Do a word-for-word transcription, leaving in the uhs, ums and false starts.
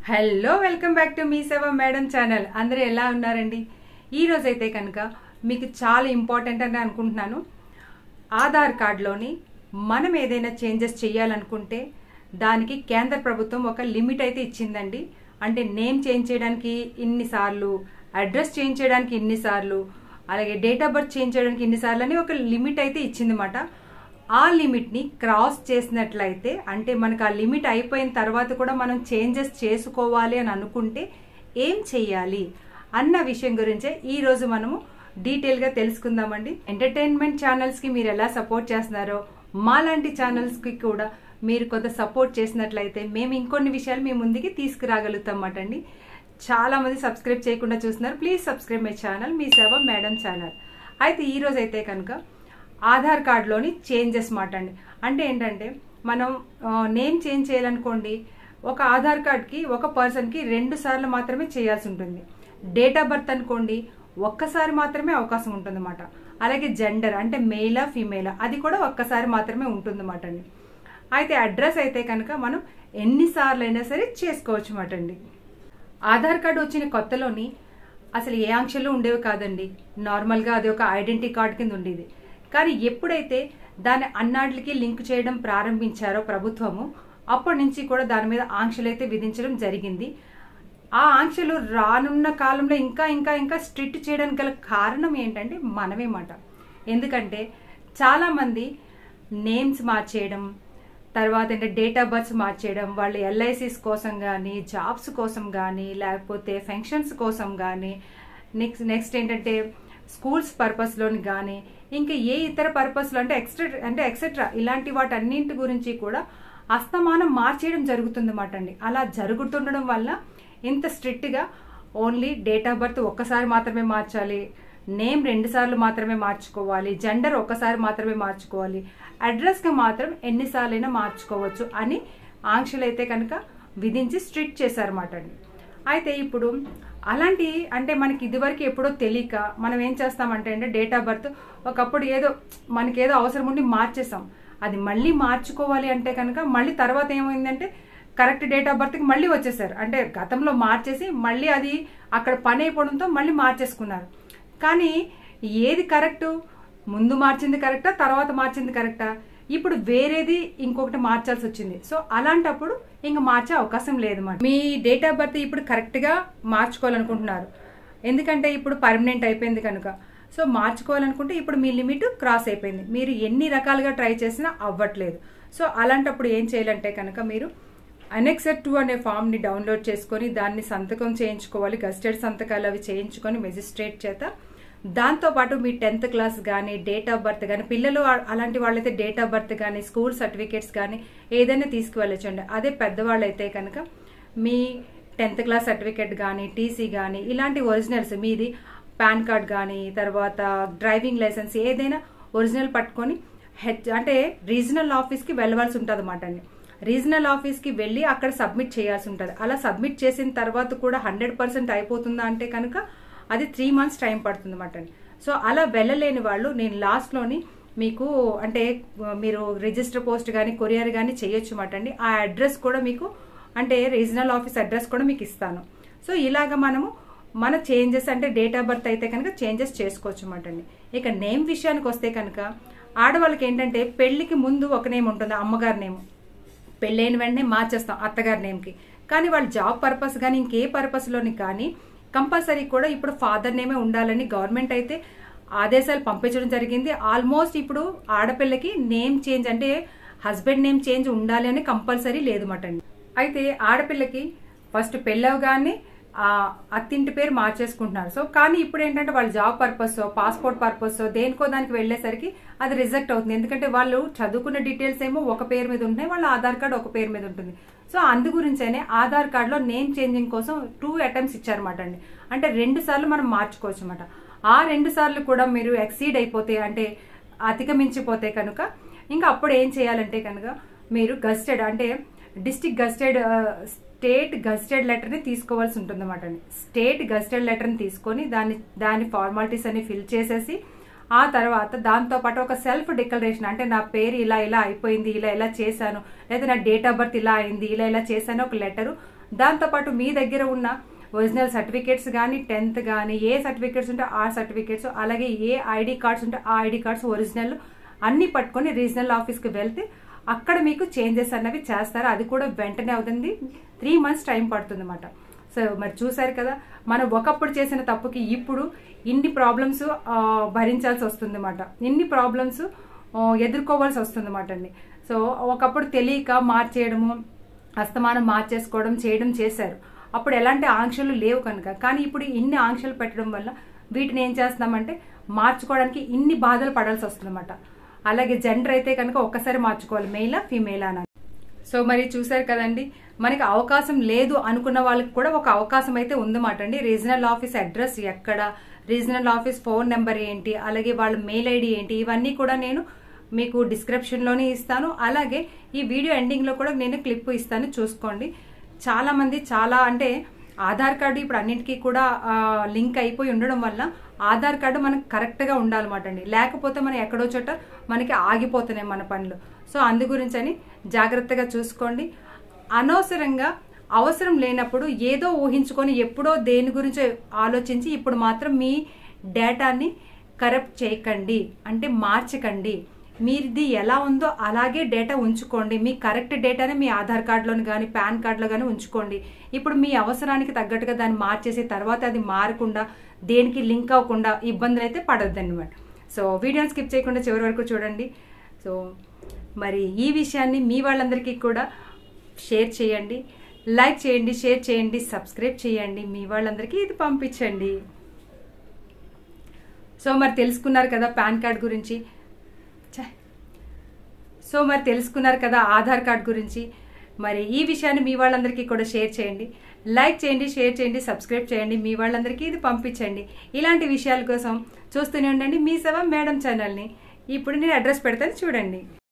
Hello welcome back to మీ సేవ madam channel. అందరూ ఎలా ఉన్నారండి? ఈరోజు అయితే కనుక మీకు చాలా ఇంపార్టెంట్ అని అనుకుంటున్నాను. ఆధార్ కార్డులోని మనం ఏదైనా చేంజెస్ చేయాలనుకుంటే దానికి కేంద్ర ప్రభుత్వం ఒక లిమిట్ అయితే ఇచ్చిందండి. అంటే నేమ్ చేంజ్ చేయడానికి ఇన్నిసార్లు, అడ్రస్ చేంజ్ చేయడానికి ఇన్నిసార్లు, అలాగే డేట్ ఆఫ్ బర్త్ చేంజ్ చేయడానికి ఇన్నిసార్లు అని ఒక లిమిట్ అయితే ఇచ్చిందన్నమాట. ఆ లిమిట్ని క్రాస్ చేసినట్లయితే, అంటే మనకు ఆ లిమిట్ అయిపోయిన తర్వాత కూడా మనం చేంజెస్ చేసుకోవాలి అని అనుకుంటే ఏం చెయ్యాలి అన్న విషయం గురించే ఈరోజు మనము డీటెయిల్గా తెలుసుకుందామండి. ఎంటర్టైన్మెంట్ ఛానల్స్కి మీరు ఎలా సపోర్ట్ చేస్తున్నారో మాలాంటి ఛానల్స్కి కూడా మీరు కొంత సపోర్ట్ చేసినట్లయితే మేము ఇంకొన్ని విషయాలు మీ ముందుకి తీసుకురాగలుగుతాం అన్నమాట అండి. చాలా మంది సబ్స్క్రైబ్ చేయకుండా చూస్తున్నారు. ప్లీజ్ సబ్స్క్రైబ్ మై ఛానల్, మీ సేవ మేడం ఛానల్. అయితే ఈరోజు అయితే కనుక ఆధార్ కార్డులోని చేంజెస్ మాట అండి. అంటే ఏంటంటే మనం నేమ్ చేంజ్ చేయాలనుకోండి, ఒక ఆధార్ కార్డ్కి ఒక పర్సన్కి రెండు సార్లు మాత్రమే చేయాల్సి ఉంటుంది. డేట్ ఆఫ్ బర్త్ అనుకోండి ఒక్కసారి మాత్రమే అవకాశం ఉంటుంది అన్నమాట. అలాగే జెండర్ అంటే మెయిలా ఫీమేలా అది కూడా ఒక్కసారి మాత్రమే ఉంటుంది అన్నమాట అండి. అయితే అడ్రస్ అయితే కనుక మనం ఎన్నిసార్లు అయినా సరే చేసుకోవచ్చు అన్నమాట అండి. ఆధార్ కార్డు వచ్చిన కొత్తలోని అసలు ఏ ఆంక్షలు ఉండేవి కాదండి. నార్మల్గా అది ఒక ఐడెంటిటీ కార్డు కింద ఉండేది. కానీ ఎప్పుడైతే దాన్ని అన్నాటికి లింక్ చేయడం ప్రారంభించారో ప్రభుత్వము, అప్పటి నుంచి కూడా దాని మీద ఆంక్షలు అయితే విధించడం జరిగింది. ఆ ఆంక్షలు రానున్న కాలంలో ఇంకా ఇంకా ఇంకా స్ట్రిక్ట్ చేయడానికి గల కారణం ఏంటంటే మనమే మాట. ఎందుకంటే చాలామంది నేమ్స్ మార్చేయడం, తర్వాత అంటే డేట్ ఆఫ్ బర్త్స్ మార్చేయడం, వాళ్ళు ఎల్ఐసీస్ కోసం కానీ, జాబ్స్ కోసం కానీ, లేకపోతే ఫంక్షన్స్ కోసం కానీ, నెక్స్ట్ నెక్స్ట్ ఏంటంటే స్కూల్స్ పర్పస్లోని కానీ, ఇంకా ఏ ఇతర పర్పస్లో అంటే ఎక్స్ట్రా అంటే ఎక్సెట్రా ఇలాంటి వాటన్నింటి గురించి కూడా అస్తమానం మార్చేయడం జరుగుతుందన్నమాట అండి. అలా జరుగుతుండడం వల్ల ఇంత స్ట్రిక్ట్గా ఓన్లీ డేట్ ఆఫ్ బర్త్ ఒక్కసారి మాత్రమే మార్చాలి, నేమ్ రెండు సార్లు మాత్రమే మార్చుకోవాలి, జెండర్ ఒక్కసారి మాత్రమే మార్చుకోవాలి, అడ్రస్కి మాత్రం ఎన్నిసార్లైనా మార్చుకోవచ్చు అని ఆంక్షలు అయితే కనుక విధించి స్ట్రిక్ట్ చేశారన్నమాట అండి. అయితే ఇప్పుడు అలాంటి అంటే మనకి ఇదివరకు ఎప్పుడో తెలియక మనం ఏం చేస్తామంటే అంటే డేట్ ఆఫ్ బర్త్ ఒకప్పుడు ఏదో మనకి ఏదో అవసరం ఉండి మార్చేసాం. అది మళ్ళీ మార్చుకోవాలి అంటే కనుక మళ్ళీ తర్వాత ఏమైందంటే కరెక్ట్ డేట్ ఆఫ్ బర్త్కి మళ్ళీ వచ్చేసారు. అంటే గతంలో మార్చేసి మళ్ళీ అది అక్కడ పని అయిపోవడంతో మళ్ళీ మార్చేసుకున్నారు. కానీ ఏది కరెక్టు? ముందు మార్చింది కరెక్టా, తర్వాత మార్చింది కరెక్టా? ఇప్పుడు వేరేది ఇంకొకటి మార్చాల్సి వచ్చింది. సో అలాంటప్పుడు ఇంకా మార్చే అవకాశం లేదు మాట. మీ డేట్ ఆఫ్ బర్త్ ఇప్పుడు కరెక్ట్గా మార్చుకోవాలనుకుంటున్నారు, ఎందుకంటే ఇప్పుడు పర్మనెంట్ అయిపోయింది కనుక. సో మార్చుకోవాలనుకుంటే ఇప్పుడు మీ లిమిట్ క్రాస్ అయిపోయింది. మీరు ఎన్ని రకాలుగా ట్రై చేసినా అవ్వట్లేదు. సో అలాంటప్పుడు ఏం చేయాలంటే కనుక మీరు అనెక్సర్ టూ అనే ఫామ్ని డౌన్లోడ్ చేసుకొని దాన్ని సంతకం చేయించుకోవాలి. గస్టెడ్ సంతకాలు అవి చేయించుకొని మెజిస్ట్రేట్ చేత, దాంతోపాటు మీ టెన్త్ క్లాస్ కానీ, డేట్ ఆఫ్ బర్త్ కానీ, పిల్లలు అలాంటి వాళ్ళైతే డేట్ ఆఫ్ బర్త్ కానీ, స్కూల్ సర్టిఫికేట్స్ కానీ ఏదైనా తీసుకువెళ్ళచ్చండి. అదే పెద్దవాళ్ళు అయితే కనుక మీ టెన్త్ క్లాస్ సర్టిఫికేట్ కానీ, టీసీ కానీ, ఇలాంటి ఒరిజినల్స్ మీది పాన్ కార్డ్ కానీ, తర్వాత డ్రైవింగ్ లైసెన్స్ ఏదైనా ఒరిజినల్ పట్టుకొని హెచ్ అంటే రీజనల్ ఆఫీస్కి వెళ్ళవలసి ఉంటుంది అన్నమాట అండి. రీజనల్ ఆఫీస్కి వెళ్ళి అక్కడ సబ్మిట్ చేయాల్సి ఉంటుంది. అలా సబ్మిట్ చేసిన తర్వాత కూడా హండ్రెడ్ పర్సెంట్ అయిపోతుందా అంటే కనుక అది త్రీ మంత్స్ టైం పడుతుంది అన్నమాట అండి. సో అలా వెళ్ళలేని వాళ్ళు నేను లాస్ట్లోని మీకు అంటే మీరు రిజిస్టర్ పోస్ట్ కానీ, కొరియర్ కానీ చేయొచ్చు అన్నమాట అండి. ఆ అడ్రస్ కూడా మీకు అంటే రీజనల్ ఆఫీస్ అడ్రస్ కూడా మీకు ఇస్తాను. సో ఇలాగ మనము మన చేంజెస్ అంటే డేట్ ఆఫ్ బర్త్ అయితే కనుక చేంజెస్ చేసుకోవచ్చు అన్నమాట అండి. ఇక నేమ్ విషయానికి వస్తే కనుక ఆడవాళ్ళకి ఏంటంటే పెళ్లికి ముందు ఒక నేమ్ ఉంటుంది, అమ్మగారి నేమ్. పెళ్ళైన వెంటనే మార్చేస్తాం అత్తగారి నేమ్కి. కానీ వాళ్ళు జాబ్ పర్పస్ కానీ ఇంకే పర్పస్లోని కానీ కంపల్సరీ కూడా ఇప్పుడు ఫాదర్ నేమే ఉండాలని గవర్నమెంట్ అయితే ఆదేశాలు పంపించడం జరిగింది. ఆల్మోస్ట్ ఇప్పుడు ఆడపిల్లకి నేమ్ చేంజ్ అంటే హస్బెండ్ నేమ్ చేంజ్ ఉండాలి అని కంపల్సరీ లేదు మాట అండి. అయితే ఆడపిల్లకి ఫస్ట్ పెళ్ళవగానే అత్తింటి పేరు మార్చేసుకుంటున్నారు. సో కానీ ఇప్పుడు ఏంటంటే వాళ్ళు జాబ్ పర్పస్, పాస్పోర్ట్ పర్పస్ దేనికో దానికి వెళ్ళేసరికి అది రిజెక్ట్ అవుతుంది. ఎందుకంటే వాళ్ళు చదువుకున్న డీటెయిల్స్ ఏమో ఒక పేరు మీద ఉంటున్నాయి, వాళ్ళ ఆధార్ కార్డు ఒక పేరు మీద ఉంటుంది. సో అందు గురించేనే ఆధార్ కార్డులో నేమ్ చేంజింగ్ కోసం టూ అటెంప్ట్స్ ఇచ్చారన్నమాట అండి. అంటే రెండు సార్లు మనం మార్చుకోవచ్చు అన్నమాట. ఆ రెండు సార్లు కూడా మీరు ఎక్సీడ్ అయిపోతే అంటే అతిగమించిపోతే కనుక ఇంకా అప్పుడు ఏం చేయాలంటే కనుక మీరు గస్టెడ్ అంటే డిస్ట్రిక్ట్ గస్టెడ్ స్టేట్ గస్టెడ్ లెటర్ని తీసుకోవాల్సి ఉంటుంది అన్నమాట అండి. స్టేట్ గస్టెడ్ లెటర్ని తీసుకొని దాని దాని ఫార్మాలిటీస్ అన్ని ఫిల్ చేసేసి ఆ తర్వాత దాంతోపాటు ఒక సెల్ఫ్ డిక్లరేషన్ అంటే నా పేరు ఇలా ఇలా అయిపోయింది, ఇలా ఇలా చేశాను, లేదా నా డేట్ ఆఫ్ బర్త్ ఇలా అయింది, ఇలా ఇలా చేశాను ఒక లెటరు దాంతోపాటు మీ దగ్గర ఉన్న ఒరిజినల్ సర్టిఫికేట్స్ కానీ టెన్త్ కానీ ఏ సర్టిఫికేట్స్ ఉంటే ఆ సర్టిఫికేట్స్, అలాగే ఏ ఐడి కార్డ్స్ ఉంటే ఆ ఐడి కార్డ్స్ ఒరిజినల్ అన్నీ పట్టుకొని రీజనల్ ఆఫీస్కి వెళ్తే అక్కడ మీకు చేంజెస్ అన్నవి చేస్తారు. అది కూడా వెంటనే అవుతుంది, త్రీ మంత్స్ టైం పడుతుంది అన్నమాట. సో మరి చూసారు కదా, మనం ఒకప్పుడు చేసిన తప్పుకి ఇప్పుడు ఇన్ని ప్రాబ్లమ్స్ భరించాల్సి వస్తుంది అన్నమాట, ఇన్ని ప్రాబ్లమ్స్ ఎదుర్కోవాల్సి వస్తుంది అన్నమాట అండి. సో ఒకప్పుడు తెలియక మార్చేయడము, అస్తమానం మార్చేసుకోవడం చేయడం చేశారు. అప్పుడు ఎలాంటి ఆంక్షలు లేవు కనుక. కానీ ఇప్పుడు ఇన్ని ఆంక్షలు పెట్టడం వల్ల వీటిని ఏం చేస్తున్నామంటే మార్చుకోవడానికి ఇన్ని బాధలు పడాల్సి వస్తుంది అన్నమాట. అలాగే జెండర్ అయితే కనుక ఒక్కసారి మార్చుకోవాలి, మెయిలా ఫీమేలా అని. సో మరి చూసారు కదండి, మనకి అవకాశం లేదు అనుకున్న వాళ్ళకి కూడా ఒక అవకాశం అయితే ఉందన్నమాట అండి. రీజనల్ ఆఫీస్ అడ్రస్ ఎక్కడ, రీజనల్ ఆఫీస్ ఫోన్ నెంబర్ ఏంటి, అలాగే వాళ్ళ మెయిల్ ఐడి ఏంటి, ఇవన్నీ కూడా నేను మీకు డిస్క్రిప్షన్లోనే ఇస్తాను. అలాగే ఈ వీడియో ఎండింగ్లో కూడా నేను క్లిప్ ఇస్తాను, చూసుకోండి. చాలా మంది చాలా అంటే ఆధార్ కార్డు ఇప్పుడు అన్నింటికీ కూడా లింక్ అయిపోయి ఉండడం వల్ల ఆధార్ కార్డు మనకు కరెక్ట్గా ఉండాలన్నమాట అండి. లేకపోతే మనం ఎక్కడో చోట మనకి ఆగిపోతున్నాయి మన పనులు. సో అందు గురించి అని జాగ్రత్తగా చూసుకోండి. అనవసరంగా అవసరం లేనప్పుడు ఏదో ఊహించుకొని ఎప్పుడో దేని గురించో ఆలోచించి ఇప్పుడు మాత్రం మీ డేటాని కరప్ట్ చేయకండి, అంటే మార్చకండి. మీది ఎలా ఉందో అలాగే డేటా ఉంచుకోండి. మీ కరెక్ట్ డేటాని మీ ఆధార్ కార్డులోని కానీ పాన్ కార్డులో కానీ ఉంచుకోండి. ఇప్పుడు మీ అవసరానికి తగ్గట్టుగా దాన్ని మార్చేసి తర్వాత అది మారకుండా దేనికి లింక్ అవ్వకుండా ఇబ్బందులు అయితే పడొద్దు అనమాట. సో వీడియోని స్కిప్ చేయకుండా చివరి వరకు చూడండి. సో మరి ఈ విషయాన్ని మీ వాళ్ళందరికీ కూడా షేర్ చేయండి, లైక్ చేయండి, షేర్ చేయండి, సబ్స్క్రైబ్ చేయండి, మీ వాళ్ళందరికీ ఇది పంపించండి. సో మరి తెలుసుకున్నారు కదా పాన్ కార్డ్ గురించి, సో మరి తెలుసుకున్నారు కదా ఆధార్ కార్డ్ గురించి. మరి ఈ విషయాన్ని మీ వాళ్ళందరికీ కూడా షేర్ చేయండి, లైక్ చేయండి, షేర్ చేయండి, సబ్స్క్రైబ్ చేయండి, మీ వాళ్ళందరికీ ఇది పంపించండి. ఇలాంటి విషయాల కోసం చూస్తూనే ఉండండి మీ సేవ మేడం ఛానల్ని. ఇప్పుడు నేను అడ్రస్ పెడతాను చూడండి.